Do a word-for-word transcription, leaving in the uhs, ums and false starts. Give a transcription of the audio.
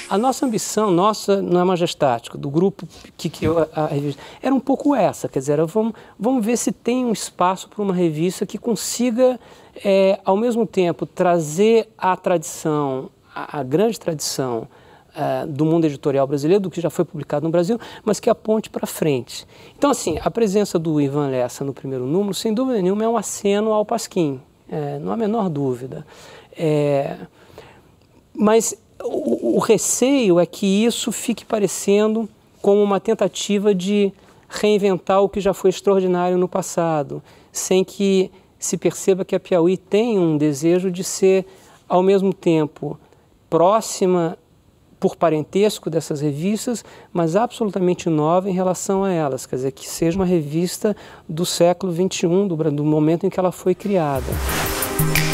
A nossa ambição, nossa, não é majestático, do grupo que criou a, a revista, era um pouco essa, quer dizer, vamos, vamos ver se tem um espaço para uma revista que consiga, é, ao mesmo tempo, trazer a tradição, a, a grande tradição é, do mundo editorial brasileiro, do que já foi publicado no Brasil, mas que aponte para frente. Então, assim, a presença do Ivan Lessa no primeiro número, sem dúvida nenhuma, é um aceno ao Pasquim, é, não há a menor dúvida. É, mas o, o receio é que isso fique parecendo como uma tentativa de reinventar o que já foi extraordinário no passado, sem que se perceba que a Piauí tem um desejo de ser, ao mesmo tempo, próxima por parentesco dessas revistas, mas absolutamente nova em relação a elas, quer dizer, que seja uma revista do século vinte e um, do, do momento em que ela foi criada.